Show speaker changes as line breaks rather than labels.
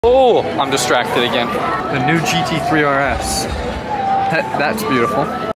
Oh, I'm distracted again.
The new GT3RS. That's beautiful.